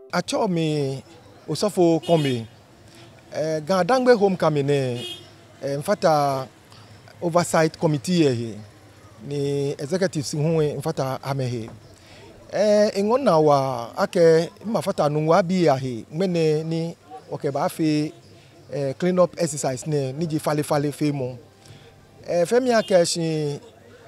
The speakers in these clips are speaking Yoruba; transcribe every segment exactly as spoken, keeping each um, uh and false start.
Acho me osofo kombe. Eh Gadangme homecoming ne mfata oversight committee here ni executives hu mfata amehe. Eh engona wa ake mafata Nungua bi ahe mene ni oke ba fe eh, clean up exercise ne ni ji fale fale fe mo. Eh femi ake shi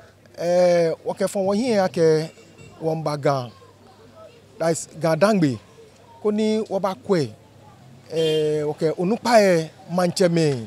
eh oke fon wo hin ake won bagan. That is Gadangme. Koni waba kwe eh okay onupae mancheme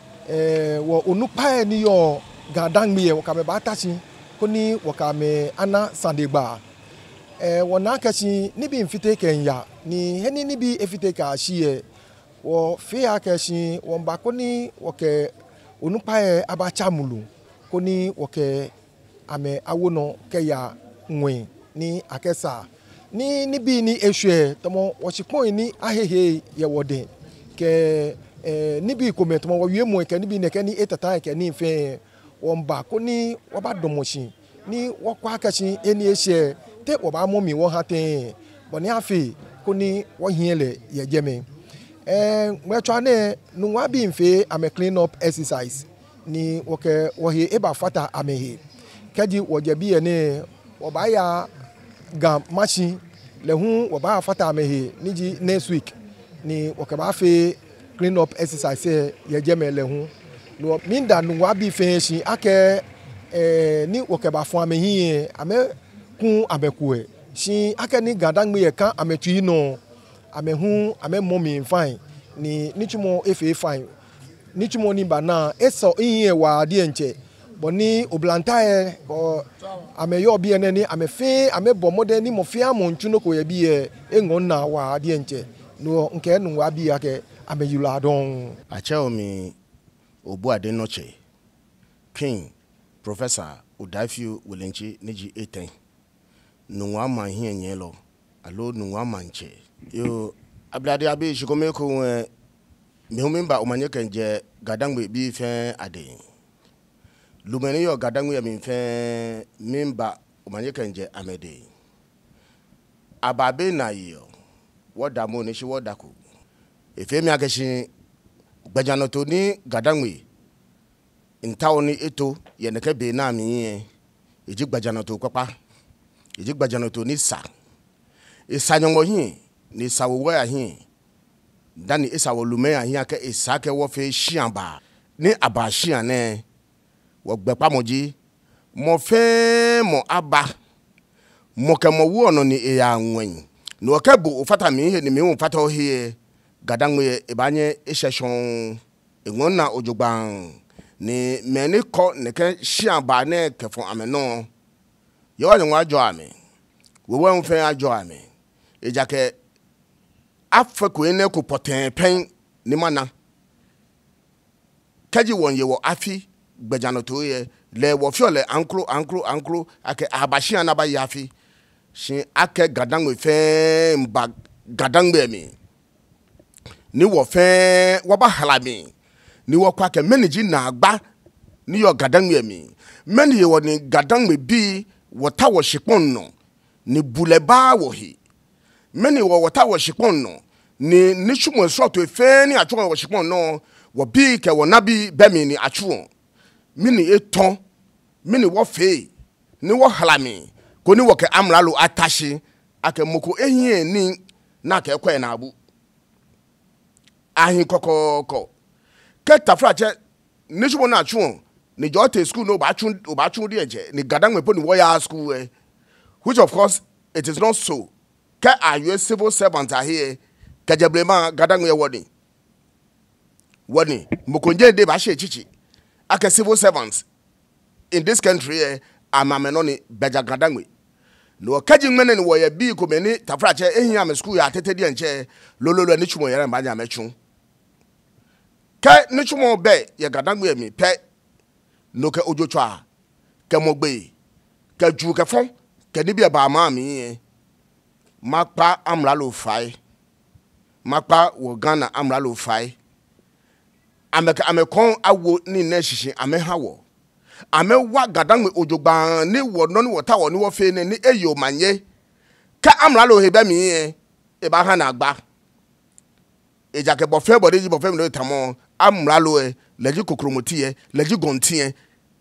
eh wo onupae ni yo Gadangme wakame batachi koni wakame ana sandegba eh wona kachi ni bi mfite kenya ni heni ni bi efite ka hie wo fe akachi wo mba koni woke onupae abachamulu koni woke ame awono keya nwe ni akesa ni ni bi ni ehwe tomo wochipon ni ahehe ye wode ke eh ni bi comment tomo wo wiemu ke ni bi ne ke ni etata ke ni fe wo mba ko ni wo ba domochi ni wo kwa akachi eni ehye te wo ba momi wo haten bo ni afi ko ni wo hiele ye jeme eh mwecho ne Nungua bi mfe ame clean up exercise ni wo ke wo he eba fata amehe kaji wo je bi ene wo ba ya ga machine le hu wo ba fata amehe niji next week ni wo ke ba fe clean up exercise ye jeme le hu no minda Nungua bi fe shi ake eh ni wo ke ba fun amehi ame kun abeku e shi ake ni Gadangme ye kan ametui no ame hu ame momi fine ni nichumo efe fine nichumo ni bana eso yin wa die nche boni oblantae o ame yo bi ene ni ame fe ame bo mode ni mo fe amonchu no ko ye bi e engon na wa de nche no nke Nungua bi ake ame yula don acha omi obu ade noche king professor Udafiu Wilenchi niji eten Nungua man hi enyelo alo Nungua manche yo ablade abi shikome ko me humimba omanye kenje Gadangme bi fe ade lumeni yo Gadangme mi fe mimba omanye kenje amede ababe na yo woda mo ni shi woda ko efe mi akeshi gbajano to ni Gadangme ntawo ni eto ye neke be na mi eji gbajano to kwapa eji gbajano to ni sa isanyongo hin ni sawo ya hin dani isawo lume ahin ake isake wo fe shiamba ni abashia ne wo gbepa moji mo fe mo aba mo ke mo wo no ni e ya nwen no ke bu ufata mi he ni mi ufata o he Gadangme ebanye isheshon engona ojogban ni meni ko ne ke shiamba ne ke fon ameno yo ni wa jo ame wo wo nfe ajo ame ejake afako ene ko poten pen ni mana kaji wonye wo afi gbejano to ye le wo fiole ankro ankro ankro ake abashia na ba yafi shin ake Gadangme fe mba Gadangme mi ni wo fe wo ba halami ni wo kwa ke manage na agba ni yo Gadangme mi meni ye wo ni Gadangme bi wo ta wo shipon no ni buleba wo hi meni wo wo ta wo shipon no ni nishumo so to fe ni atwo wo shipon no wo bi ke wo na bi be mi ni atwo mini eton mini wo fe ni wo halami ko ni wo ke amralo atashi ake moko ehie ni na ke kwe na abu ahin kokoko ke tafrache nishumo na atwo ni jote school no ba atwo ba atwo de eje ni Gadangme po ni wo ya school eh, which of course it is not so ke are you civil servants are here kajablema Gadangme woni woni mokonje de ba she chichi ake civil servants in this country eh, amameno ni beja Gadangme no kaji ngmene ni wo ye bi ko meni tafrache ehia me school ya tetedi enche lololo ni chumo yere mbanya mechu ke ni chumo be ye Gadangme mi pe no ke ojochwa ke mogbe ke ju ke fon ke ni bi ba ma mi makpa amralo fai makpa wo Ghana amralo fai ameka amekon awo ni na shishin amehawo amewa Gadangme ojogban ni wo no ni wota wo ni wo fe ni eyo manye ka amralo hebe mi e ba ha na agba e ja ke bo fe bo de ji bo fe mi no tamo amra lo e leji kokromoti e leji gonti e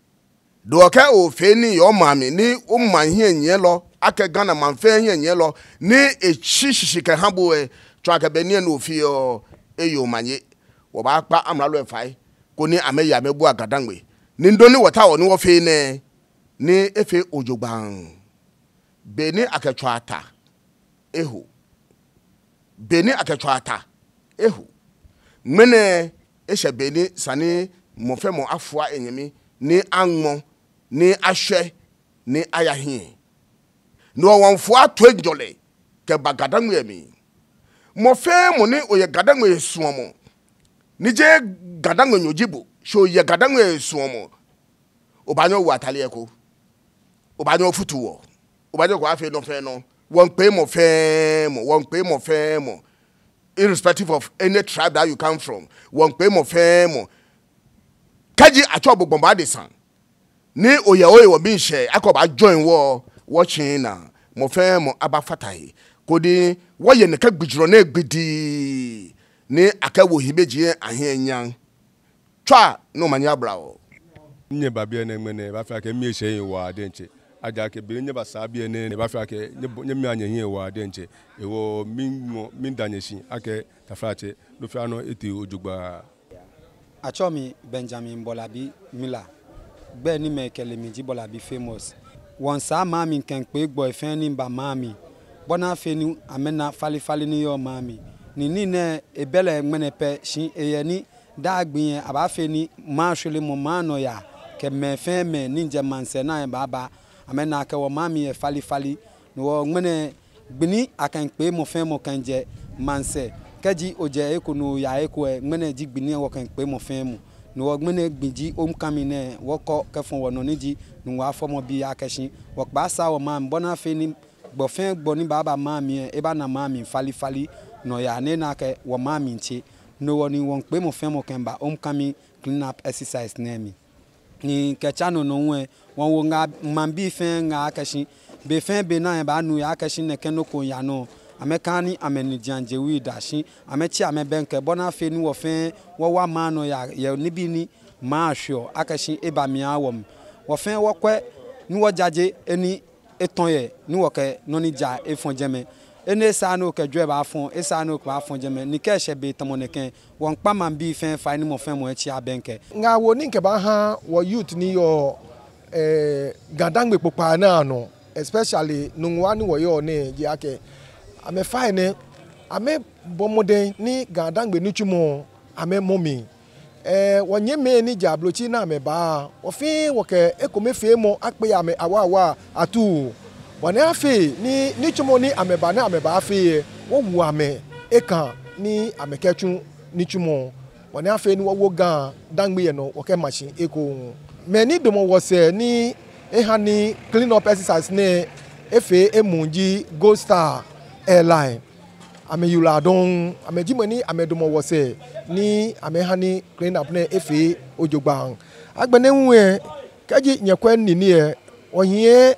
do ka o fe ni yo mami ni o man hie nye lo ake Ghana man fe hie nye lo ni e chichichi ke habo e twa ke be ni no fi o e yo manye wo ba pa amra lo e fai ko ni ameya mebu Gadangme ni ndo ni wota wo ni wo fe ne ni efe ojogban beni aketwa ata ehu beni aketwa ata ehu mene ehye beni sane mofemo afoa enyemi ni anmo ni ahwe ni ayahin no wonfo ato njole ke ba Gadangme mi mofemo ni oye Gadangme suomo ni je Gadangme nyojibo sho ye Gadangme suomo obanyo wo atale ko obanyo futuwo obanyo ko afi no fe no won pe mo fe mo won pe mo fe mo irrespective of any tribe that you come from won pe mo fe mo kaji achobo bomba de san ni oye oye wo bi nse akoba join wo watching na mo fe mo aba fatai kodi wo ye ne ka gbijiro na egbidi ni akawo hibeji ahenyan twa no manya brawo nye babia na ngene ba fa ke mi ehye wa de nche aja ke bi nye ba sa bia ne ba fa ke nye mi anya hie wa de nche ewo min min danyeshi ake tafrache do fa no eti ojugba achomi Benjamin Bolabi Mila gbe ni me kele mi ji Bolabi famous won sa ma mi kan pe gbo efen ni ba ma mi bona fe ni amena fali fali ni yo ma mi ni ni ne ebele ngene pe shin eye ni da gbin aba fe ni ma hwele mo ma no ya ke me fe me ninja manse na baba amena ke wo mami e fali fali no ngene gbini akan pe mo fe mo kanje manse kaji oje ekunu ya eku e ngene ji gbini wo kan pe mo fe mo no ngene gbiji om kamine wo ko ke fon wo no niji no wa fomo bi akashin wo ba sa wo mam bona fe ni gbo fe gbo ni baba mami e ba na mami fali fali no ya ne na ke wo mami nchi no woni won pe mo fe mo kemba om kami clean up exercise na mi ni kechano no nwe won wo nga mambi fe nga akashi be fe be na ba nu ya akashi ne kenoko ya no amekani ameni janje wi dashi amechi amebenke bona fe ni wo fe wo wa ma no ya ye ni bi ni ma hwo akashi eba mi awom wo fe wo kwe ni wo jaje eni eton ye ni wo ke no ni ja efon jeme ene sa no ke dwe ba fon e sa no ba fon jeme ni ke hye be tamoneken won pa man bi fen fa ni mo fen mo echi abenke nga wo ni nke ba ha wo youth ni yo eh Gadangme popa na no especially Nungua ni wo yo ne ji ake ame fa ne ame bomoden ni Gadangme ni chumo ame momi eh wonye me ni jablochi na me ba wo fi wo ke ekome fe mo akpe ya me awa awa atu wane afi ni ni chumo ni ameba na ameba afi wo wu ame eka ni amekechu ni chumo wane afi ni wo gan Dangme ye no wo ke machine eko me ni domo wo se ni eha ni clean up exercise ne efe emunji Gold Star airline ame yula don ame jimani ame domo wo se ni ame ha ni clean up ne efe ojogban agbene nwe kaji nyekwe ni ni e ohie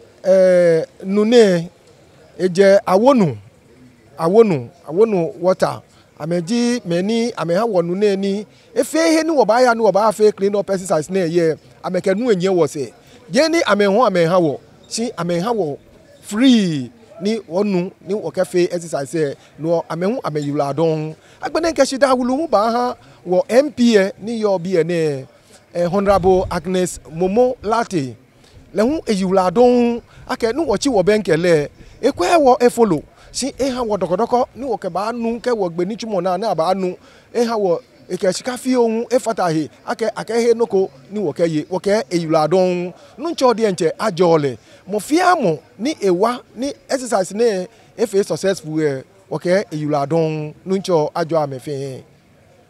eh nune eje awonu awonu awonu water ameji meni ameha wonu ne ni efe he ni wo ba ya ni wo ba fe clean up exercise na ye amekenu enye wo se je ni ameho ameha wo si ameha wo free ni wonu ni wo ka fe exercise no amehu ameyula don agbene nke shida wulu hu ba ha wo M P ni yo bi ene eh, Honorable Agnes Momo Lati lehu eyula don ake nu wo chi wo benkele ekwe wo e follow si e ha wo dokodoko ni wo ke ba nu ke wo gbe ni chumo na na ba nu e ha wo e ke sika fi ohun e fatahi ake ake he noko ni wo ke ye wo ke eyula don nu ncho de nche ajole mo fiamo ni ewa ni exercise ne e fe successful e wo ke eyula don nu ncho ajo amefe